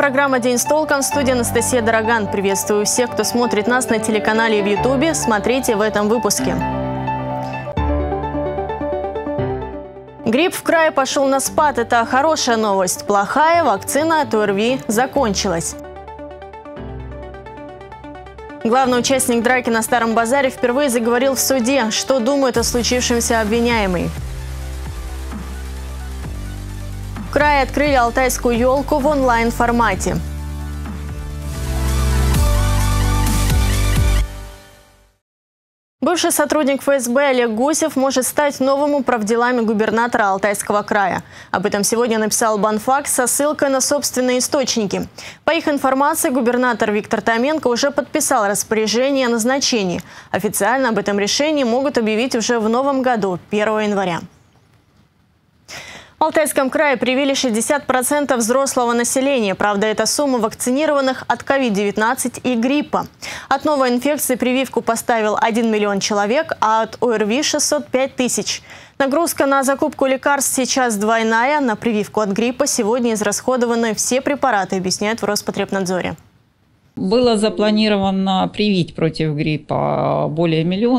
программа «День с толком». В студии Анастасия Дороган. Приветствую всех, кто смотрит нас на телеканале и в Ютубе. Смотрите в этом выпуске. Грипп в крае пошел на спад. Это хорошая новость. Плохая – вакцина от ОРВИ закончилась. Главный участник драки на Старом базаре впервые заговорил в суде. Что думает о случившемся обвиняемый? В крае открыли алтайскую елку в онлайн-формате. Бывший сотрудник ФСБ Олег Гусев может стать новым управделами губернатора Алтайского края. Об этом сегодня написал Банфакт со ссылкой на собственные источники. По их информации, губернатор Виктор Томенко уже подписал распоряжение о назначении. Официально об этом решении могут объявить уже в новом году, 1 января. В Алтайском крае привили 60% взрослого населения. Правда, это сумма вакцинированных от COVID-19 и гриппа. От новой инфекции прививку поставил 1 миллион человек, а от ОРВИ – 605 тысяч. Нагрузка на закупку лекарств сейчас двойная. На прививку от гриппа сегодня израсходованы все препараты, объясняют в Роспотребнадзоре. Было запланировано привить против гриппа более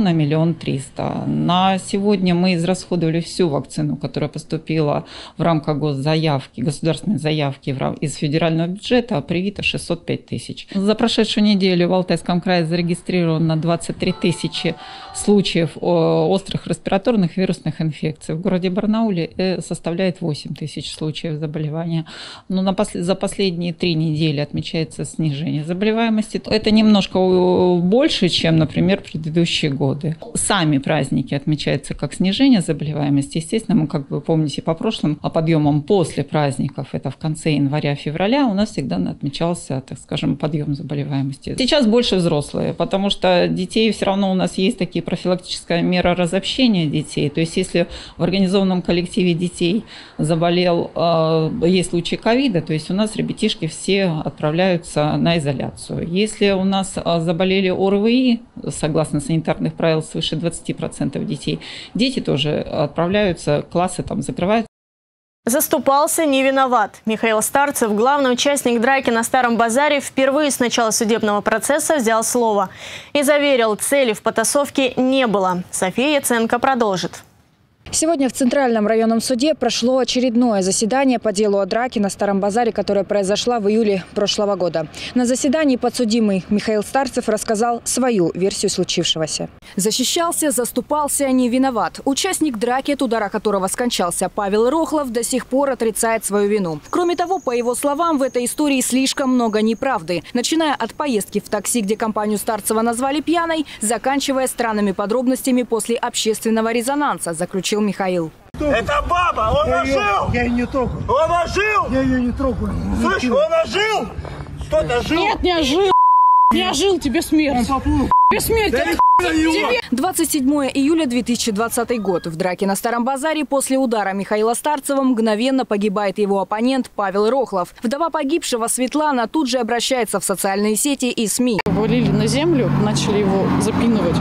1 300 000. На сегодня мы израсходовали всю вакцину, которая поступила в рамках госзаявки, государственной заявки из федерального бюджета, а привито 605 тысяч. За прошедшую неделю в Алтайском крае зарегистрировано 23 тысячи случаев острых респираторных вирусных инфекций. В городе Барнауле составляет 8 тысяч случаев заболевания. Но за последние 3 недели отмечается снижение заболеваемости. Это немножко больше, чем, например, предыдущие годы. Сами праздники отмечаются как снижение заболеваемости. Естественно, мы, как вы помните, по прошлым подъемам после праздников, это в конце января-февраля, у нас всегда отмечался, так скажем, подъем заболеваемости. Сейчас больше взрослые, потому что детей все равно у нас есть такие профилактическая мера разобщения детей. То есть, если в организованном коллективе детей заболел, есть случай ковида, то есть у нас ребятишки все отправляются на изоляцию. Если у нас заболели ОРВИ, согласно санитарных правил, свыше 20% детей, дети тоже отправляются, классы там закрывают. Заступался, не виноват. Михаил Старцев, главный участник драки на Старом базаре, впервые с начала судебного процесса взял слово и заверил, цели в потасовке не было. София Яценко продолжит. Сегодня в Центральном районном суде прошло очередное заседание по делу о драке на Старом базаре, которая произошла в июле прошлого года. На заседании подсудимый Михаил Старцев рассказал свою версию случившегося. Защищался, заступался, не виноват. Участник драки, от удара которого скончался Павел Рохлов, до сих пор отрицает свою вину. Кроме того, по его словам, в этой истории слишком много неправды. Начиная от поездки в такси, где компанию Старцева назвали пьяной, заканчивая странными подробностями после общественного резонанса, заключил Михаил. Это баба! Он ожил! Я ее не трогаю. Он ожил! Я ее не трогаю. Слышь, он ожил! Кто-то жил? Нет, не ожил! Не ожил, тебе смерть! Тебе смерть! Тебе... 27 июля 2020 год. В драке на Старом базаре после удара Михаила Старцева мгновенно погибает его оппонент Павел Рохлов. Вдова погибшего Светлана тут же обращается в социальные сети и СМИ. Валили на землю, начали его запинывать.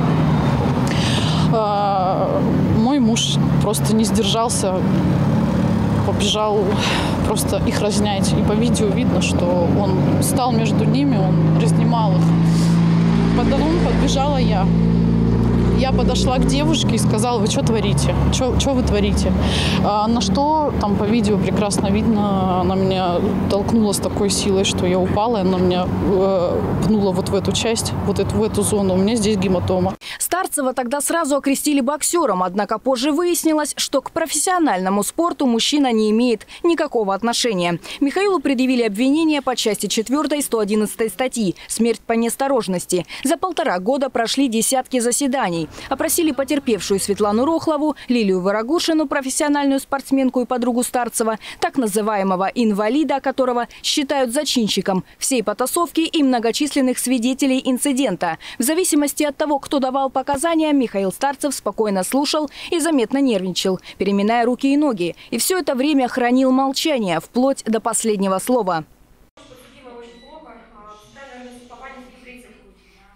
Мой муж просто не сдержался, побежал просто их разнять. И по видео видно, что он стал между ними, он разнимал их. Потом подбежала я. Я подошла к девушке и сказала: вы что творите? Что вы творите? На что, там по видео прекрасно видно, она меня толкнула с такой силой, что я упала, и она меня пнула вот в эту часть, в эту зону. У меня здесь гематома. Старцева тогда сразу окрестили боксером, однако позже выяснилось, что к профессиональному спорту мужчина не имеет никакого отношения. Михаилу предъявили обвинение по части 4 111 статьи «Смерть по неосторожности». За 1,5 года прошли десятки заседаний. Опросили потерпевшую Светлану Рохлову, Лилию Ворогушину, профессиональную спортсменку и подругу Старцева, так называемого инвалида, которого считают зачинщиком всей потасовки, и многочисленных свидетелей инцидента. В зависимости от того, кто давал показания, Михаил Старцев спокойно слушал и заметно нервничал, переминая руки и ноги. И все это время хранил молчание, вплоть до последнего слова.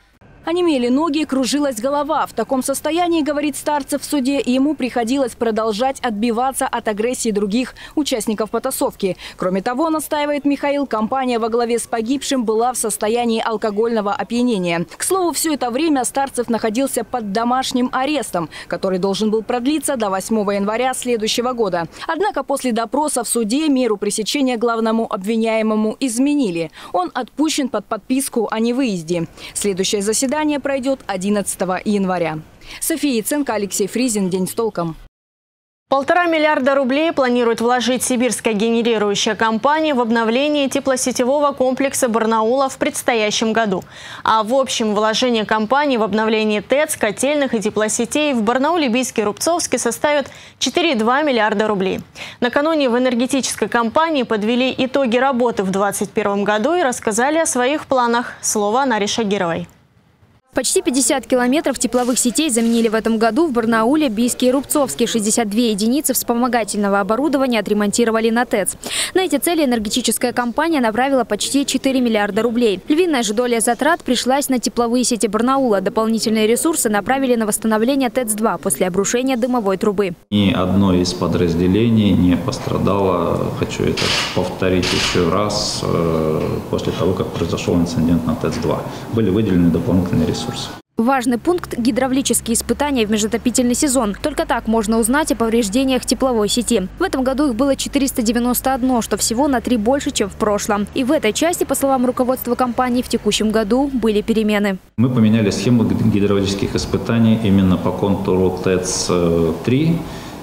Онемели ноги, кружилась голова. В таком состоянии, говорит Старцев в суде, ему приходилось продолжать отбиваться от агрессии других участников потасовки. Кроме того, настаивает Михаил, компания во главе с погибшим была в состоянии алкогольного опьянения. К слову, все это время Старцев находился под домашним арестом, который должен был продлиться до 8 января следующего года. Однако после допроса в суде меру пресечения главному обвиняемому изменили. Он отпущен под подписку о невыезде. Следующее заседание пройдет 11 января. София Яценко, Алексей Фризин. День с толком. 1,5 миллиарда рублей планирует вложить сибирская генерирующая компания в обновление теплосетевого комплекса Барнаула в предстоящем году. А в общем вложение компании в обновление ТЭЦ, котельных и теплосетей в Барнауле, Бийске и Рубцовске составит 4,2 миллиарда рублей. Накануне в энергетической компании подвели итоги работы в 2021 году и рассказали о своих планах. Слово Наре Шагировой. Почти 50 километров тепловых сетей заменили в этом году в Барнауле, Бийске и Рубцовске. 62 единицы вспомогательного оборудования отремонтировали на ТЭЦ. На эти цели энергетическая компания направила почти 4 миллиарда рублей. Львиная же доля затрат пришлась на тепловые сети Барнаула. Дополнительные ресурсы направили на восстановление ТЭЦ-2 после обрушения дымовой трубы. Ни одно из подразделений не пострадало, хочу это повторить еще раз, после того, как произошел инцидент на ТЭЦ-2. Были выделены дополнительные ресурсы. Важный пункт – гидравлические испытания в межотопительный сезон. Только так можно узнать о повреждениях тепловой сети. В этом году их было 491, что всего на 3 больше, чем в прошлом. И в этой части, по словам руководства компании, в текущем году были перемены. Мы поменяли схему гидравлических испытаний именно по контуру ТЭЦ-3.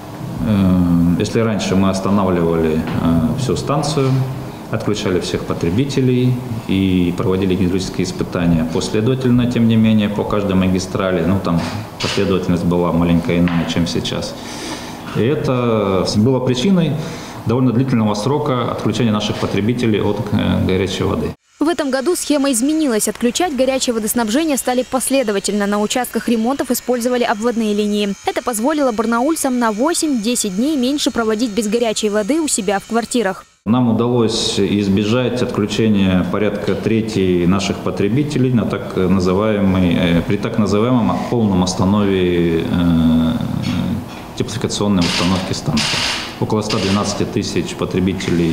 Если раньше мы останавливали всю станцию, отключали всех потребителей и проводили гидравлические испытания последовательно, тем не менее, по каждой магистрали. Там последовательность была маленько иная, чем сейчас. И это было причиной довольно длительного срока отключения наших потребителей от горячей воды. В этом году схема изменилась. Отключать горячее водоснабжение стали последовательно. На участках ремонтов использовали обводные линии. Это позволило барнаульцам на 8-10 дней меньше проводить без горячей воды у себя в квартирах. Нам удалось избежать отключения порядка трети наших потребителей на при так называемом полном останове теплофикационной установки станции. Около 112 тысяч потребителей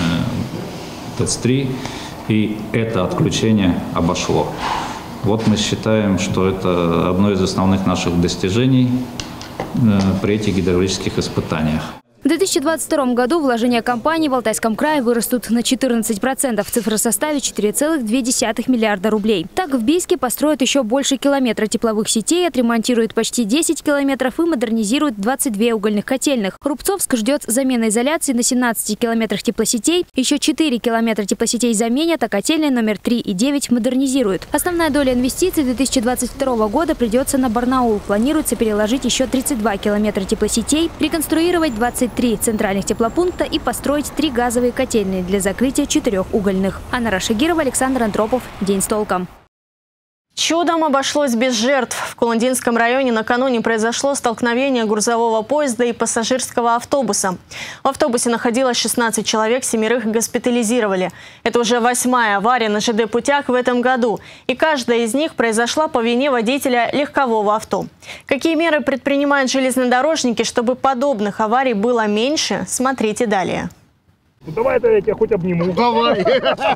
ТЭЦ-3, и это отключение обошло. Вот мы считаем, что это одно из основных наших достижений при этих гидравлических испытаниях. В 2022 году вложения компании в Алтайском крае вырастут на 14%. Цифра составит 4,2 миллиарда рублей. Так, в Бийске построят еще больше километра тепловых сетей, отремонтируют почти 10 километров и модернизируют 22 угольных котельных. Рубцовск ждет замены изоляции на 17 километрах теплосетей. Еще 4 километра теплосетей заменят, а котельные номер 3 и 9 модернизируют. Основная доля инвестиций 2022 года придется на Барнаул. Планируется переложить еще 32 километра теплосетей, реконструировать 23 центральных теплопункта и построить 3 газовые котельные для закрытия 4 угольных. Анна Рашагирова, Александр Антропов. День с толком. Чудом обошлось без жертв. В Куландинском районе накануне произошло столкновение грузового поезда и пассажирского автобуса. В автобусе находилось 16 человек, 7 госпитализировали. Это уже 8-я авария на ЖД-путях в этом году. И каждая из них произошла по вине водителя легкового авто. Какие меры предпринимают железнодорожники, чтобы подобных аварий было меньше, смотрите далее. Давай-то я тебя хоть обниму. Давай.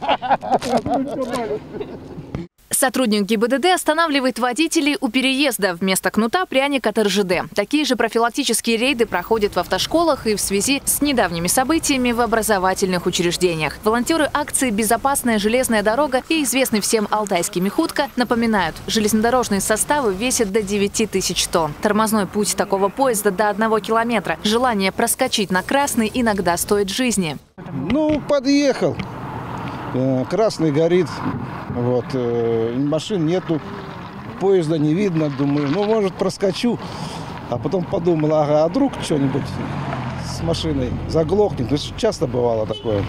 Сотрудник ГИБДД останавливает водителей у переезда. Вместо кнута – пряник от РЖД. Такие же профилактические рейды проходят в автошколах и в связи с недавними событиями в образовательных учреждениях. Волонтеры акции «Безопасная железная дорога» и известный всем алтайский Михутка напоминают, железнодорожные составы весят до 9 тысяч тонн. Тормозной путь такого поезда до 1 километра. Желание проскочить на красный иногда стоит жизни. Подъехал. Красный горит. Машин нету, поезда не видно, думаю, может проскочу. А потом подумал, а вдруг что-нибудь с машиной заглохнет. Часто бывало такое.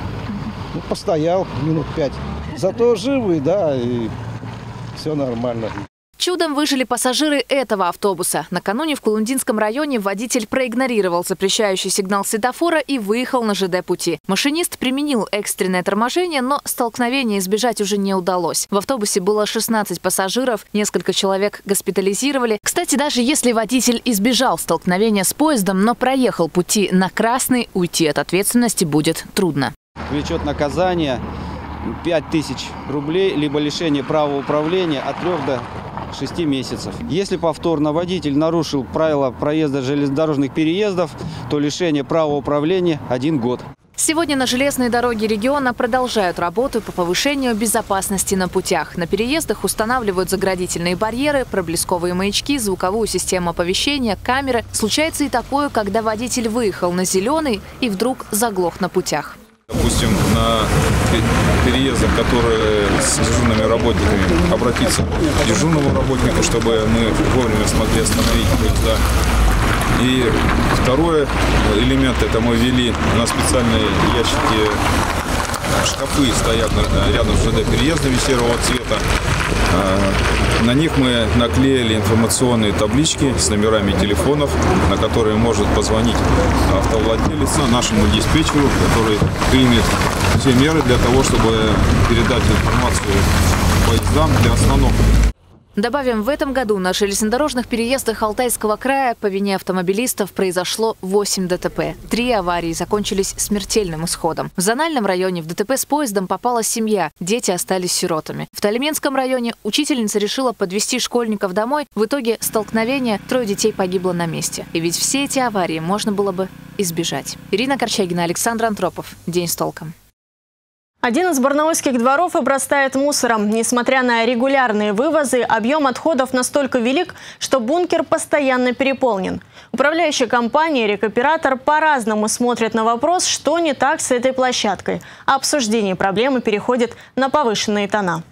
Постоял минут 5. Зато живый, да, и все нормально. Чудом выжили пассажиры этого автобуса. Накануне в Кулундинском районе водитель проигнорировал запрещающий сигнал светофора и выехал на ЖД-пути. Машинист применил экстренное торможение, но столкновения избежать уже не удалось. В автобусе было 16 пассажиров, несколько человек госпитализировали. Кстати, даже если водитель избежал столкновения с поездом, но проехал пути на красный, уйти от ответственности будет трудно. Влечет наказание 5000 рублей, либо лишение права управления от 3 до 6 месяцев. Если повторно водитель нарушил правила проезда железнодорожных переездов, то лишение права управления 1 год. Сегодня на железные дороги региона продолжают работу по повышению безопасности на путях. На переездах устанавливают заградительные барьеры, проблесковые маячки, звуковую систему оповещения, камеры. Случается и такое, когда водитель выехал на зеленый и вдруг заглох на путях. Допустим, на переездах, которые с дежурными работниками, обратиться к дежурному работнику, чтобы мы вовремя смогли остановить поезда. И второй элемент – это мы ввели на специальные ящики, шкафы стоят рядом с ЖД-переездами серого цвета. На них мы наклеили информационные таблички с номерами телефонов, на которые может позвонить автовладелец нашему диспетчеру, который примет все меры для того, чтобы передать информацию поездам для остановки. Добавим, в этом году на железнодорожных переездах Алтайского края по вине автомобилистов произошло 8 ДТП. 3 аварии закончились смертельным исходом. В Зональном районе в ДТП с поездом попала семья, дети остались сиротами. В Тальменском районе учительница решила подвезти школьников домой. В итоге столкновения, 3 детей погибло на месте. И ведь все эти аварии можно было бы избежать. Ирина Корчагина, Александр Антропов. День с толком. Один из барнаульских дворов обрастает мусором. Несмотря на регулярные вывозы, объем отходов настолько велик, что бункер постоянно переполнен. Управляющая компания «Рекоператор» по-разному смотрит на вопрос, что не так с этой площадкой. А обсуждение проблемы переходит на повышенные тона.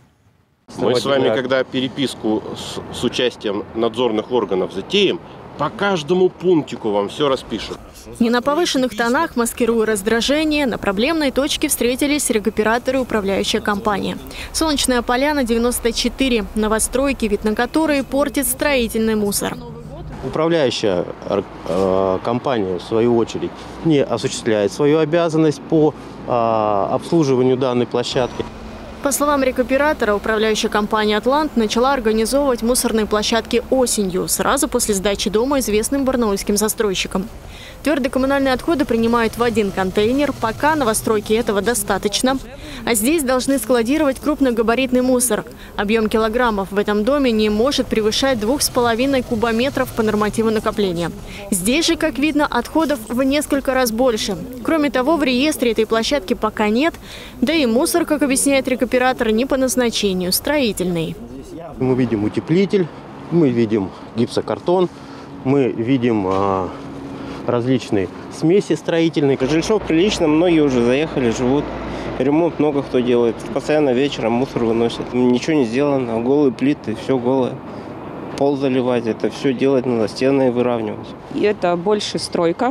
Мы с вами, когда переписку с участием надзорных органов затеем, по каждому пунктику вам все распишут. Не на повышенных тонах, маскируя раздражение, на проблемной точке встретились рекоператоры и управляющая компания. Солнечная поляна 94, новостройки, вид на которые портит строительный мусор. Управляющая компания, в свою очередь, не осуществляет свою обязанность по обслуживанию данной площадки. По словам рекоператора, управляющая компания «Атлант» начала организовывать мусорные площадки осенью, сразу после сдачи дома известным барнаульским застройщикам. Твердые коммунальные отходы принимают в один контейнер, пока новостройки этого достаточно. А здесь должны складировать крупногабаритный мусор. Объем килограммов в этом доме не может превышать 2,5 кубометров по нормативу накопления. Здесь же, как видно, отходов в несколько раз больше. Кроме того, в реестре этой площадки пока нет, да и мусор, как объясняет рекоператор, не по назначению, строительный. Мы видим утеплитель, мы видим гипсокартон, мы видим различные смеси строительные. Жильцов прилично, многие уже заехали, живут. Ремонт много кто делает. Постоянно вечером мусор выносят. Ничего не сделано, голые плиты, все голое. Пол заливать, это все делать надо, стены выравнивать. И это больше стройка,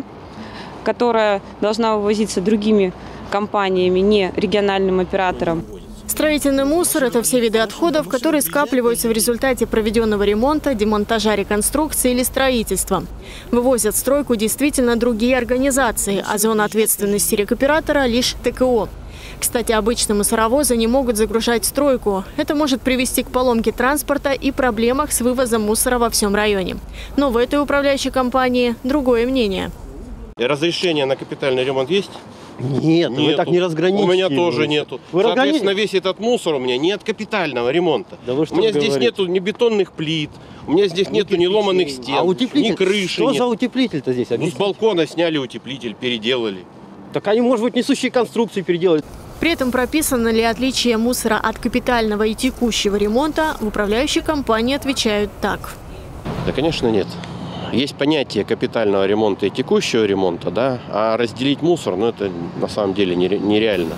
которая должна вывозиться другими компаниями, не региональным оператором. Строительный мусор – это все виды отходов, которые скапливаются в результате проведенного ремонта, демонтажа, реконструкции или строительства. Вывозят в стройку действительно другие организации, а зона ответственности рекоператора – лишь ТКО. Кстати, обычно мусоровозы не могут загружать стройку. Это может привести к поломке транспорта и проблемах с вывозом мусора во всем районе. Но в этой управляющей компании другое мнение. Разрешение на капитальный ремонт есть? Нет, вы так не разграничиваете. У меня тоже нету. Соответственно, весь этот мусор у меня нет капитального ремонта. Да у меня здесь нету ни бетонных плит, у меня здесь нету ни ломаных стен, ни крыши. Что за утеплитель-то здесь? Ну, с балкона сняли утеплитель, переделали. Так они, может быть, несущие конструкции переделали. При этом прописано ли отличие мусора от капитального и текущего ремонта, в управляющей компании отвечают так. Да, конечно, нет. Есть понятие капитального ремонта и текущего ремонта, да, а разделить мусор, ну, это на самом деле нереально.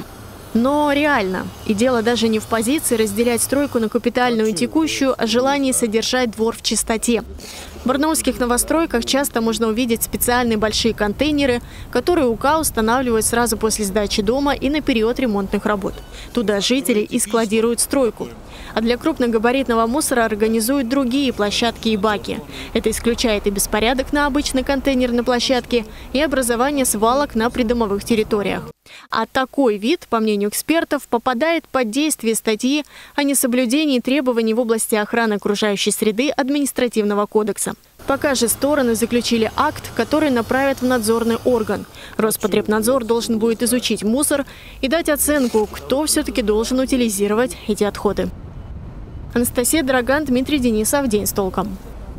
Но реально. И дело даже не в позиции разделять стройку на капитальную и текущую, а желании содержать двор в чистоте. В барнаульских новостройках часто можно увидеть специальные большие контейнеры, которые УК устанавливают сразу после сдачи дома и на период ремонтных работ. Туда жители и складируют стройку. А для крупногабаритного мусора организуют другие площадки и баки. Это исключает и беспорядок на обычной контейнерной площадке, и образование свалок на придомовых территориях. А такой вид, по мнению экспертов, попадает под действие статьи о несоблюдении требований в области охраны окружающей среды Административного кодекса. Пока же стороны заключили акт, который направят в надзорный орган. Роспотребнадзор должен будет изучить мусор и дать оценку, кто все-таки должен утилизировать эти отходы. Анастасия Драган, Дмитрий Денисов. День с толком.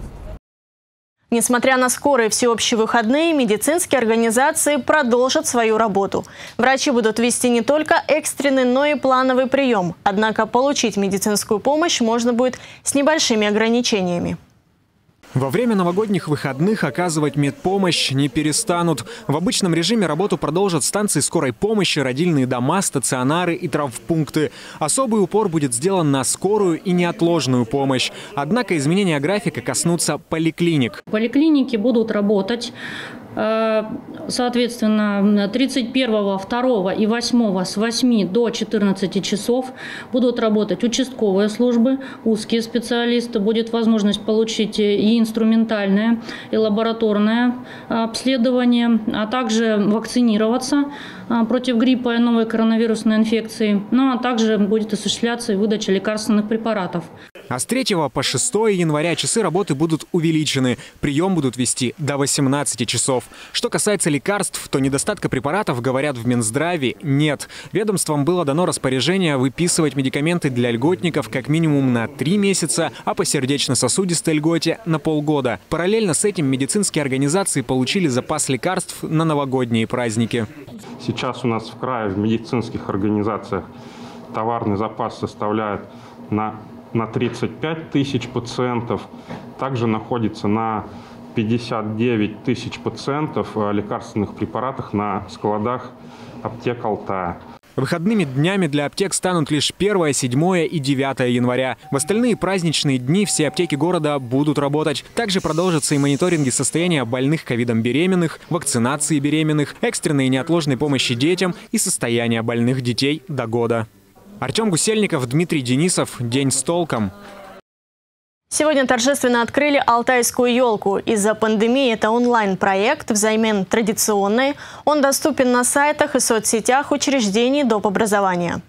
Несмотря на скорые всеобщие выходные, медицинские организации продолжат свою работу. Врачи будут вести не только экстренный, но и плановый прием. Однако получить медицинскую помощь можно будет с небольшими ограничениями. Во время новогодних выходных оказывать медпомощь не перестанут. В обычном режиме работу продолжат станции скорой помощи, родильные дома, стационары и травмпункты. Особый упор будет сделан на скорую и неотложную помощь. Однако изменения графика коснутся поликлиник. Поликлиники будут работать, соответственно, 31, 2 и 8 с 8 до 14 часов будут работать участковые службы, узкие специалисты. Будет возможность получить и инструментальное, и лабораторное обследование, а также вакцинироваться против гриппа и новой коронавирусной инфекции. Ну а также будет осуществляться и выдача лекарственных препаратов. А с 3 по 6 января часы работы будут увеличены. Прием будут вести до 18 часов. Что касается лекарств, то недостатка препаратов, говорят в Минздраве, нет. Ведомствам было дано распоряжение выписывать медикаменты для льготников как минимум на 3 месяца, а по сердечно-сосудистой льготе – на полгода. Параллельно с этим медицинские организации получили запас лекарств на новогодние праздники. Сейчас у нас в крае в медицинских организациях товарный запас составляет на 35 тысяч пациентов. Также находится на 59 тысяч пациентов лекарственных препаратах на складах аптек Алтая. Выходными днями для аптек станут лишь 1, 7 и 9 января. В остальные праздничные дни все аптеки города будут работать. Также продолжатся и мониторинги состояния больных ковидом беременных, вакцинации беременных, экстренной и неотложной помощи детям и состояния больных детей до года. Артем Гусельников, Дмитрий Денисов. День с толком. Сегодня торжественно открыли алтайскую елку. Из-за пандемии это онлайн-проект взамен традиционной. Он доступен на сайтах и соцсетях учреждений доп. Образования.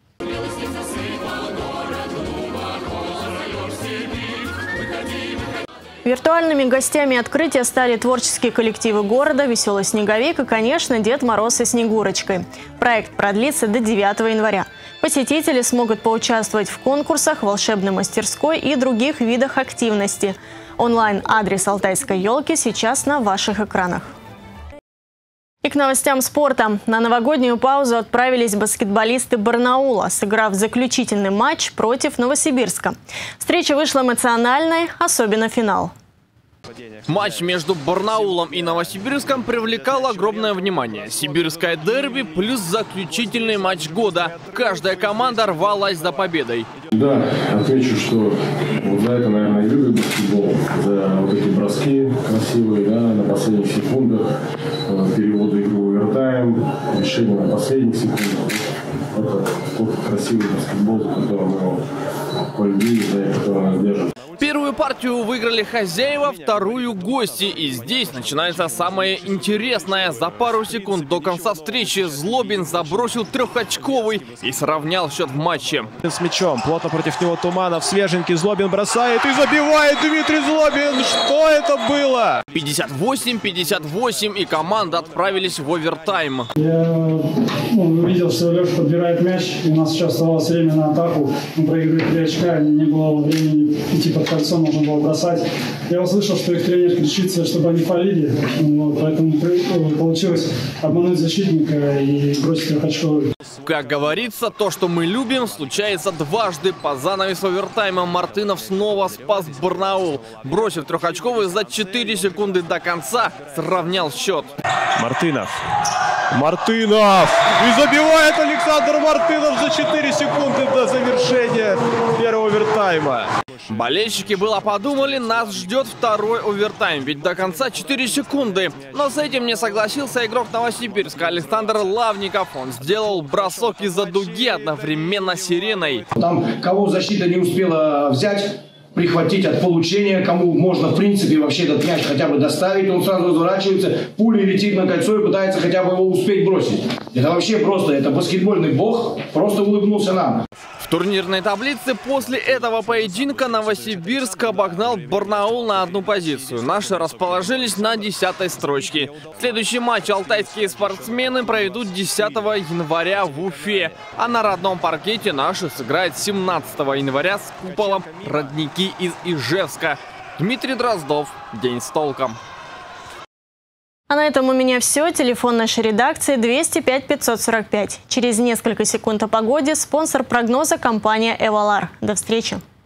Виртуальными гостями открытия стали творческие коллективы города, «Веселый снеговик» и, конечно, Дед Мороз со Снегурочкой. Проект продлится до 9 января. Посетители смогут поучаствовать в конкурсах, волшебной мастерской и других видах активности. Онлайн-адрес алтайской елки сейчас на ваших экранах. И к новостям спорта. На новогоднюю паузу отправились баскетболисты Барнаула, сыграв заключительный матч против Новосибирска. Встреча вышла эмоциональной, особенно финал. Матч между Барнаулом и Новосибирском привлекал огромное внимание. Сибирское дерби плюс заключительный матч года. Каждая команда рвалась за победой. Да, отвечу, что вот за это, наверное, и любят баскетбол. За вот эти броски красивые, да, на последних секундах, переводы игры в овертайм, решение на последних секундах. Это тот красивый баскетбол, за который мы его полюбили, за который нас держит. Первую партию выиграли хозяева, вторую гости. И здесь начинается самое интересное. За пару секунд до конца встречи Злобин забросил трехочковый и сравнял счет в матче. С мячом, плотно против него Туманов, свеженький, Злобин бросает и забивает Дмитрий Злобин. Что это было? 58-58 и команда отправились в овертайм. Я увидел, что Леша подбирает мяч, и у нас сейчас оставалось время на атаку. Мы проиграли 3 очка, не было времени идти под кольцо, можно было бросать. Я услышал, что их тренер кричит, чтобы они фалили, поэтому получилось обмануть защитника и бросить трехочковый. Как говорится, то, что мы любим, случается дважды. По занавесу овертайма Мартынов снова спас Барнаул. Бросив трехочковый за 4 секунды до конца, сравнял счет. Мартынов. И забивает Александр Мартынов за 4 секунды до завершения первого овертайма. Болельщики было подумали, нас ждет второй овертайм, ведь до конца 4 секунды. Но с этим не согласился игрок Новосибирска Александр Лавников. Он сделал бросок из-за дуги одновременно с сиреной. Там кого защита не успела взять, прихватить от получения, кому можно в принципе вообще этот мяч хотя бы доставить, он сразу разворачивается, пулей летит на кольцо и пытается хотя бы его успеть бросить. Это вообще просто, это баскетбольный бог, просто улыбнулся нам. В турнирной таблице после этого поединка Новосибирск обогнал Барнаул на одну позицию. Наши расположились на 10-й строчке. Следующий матч алтайские спортсмены проведут 10 января в Уфе. А на родном паркете наши сыграют 17 января с куполом «Родники» из Ижевска. Дмитрий Дроздов. День с толком. А на этом у меня все. Телефон нашей редакции 205 545. Через несколько секунд о погоде. Спонсор прогноза — компания «Эвалар». До встречи.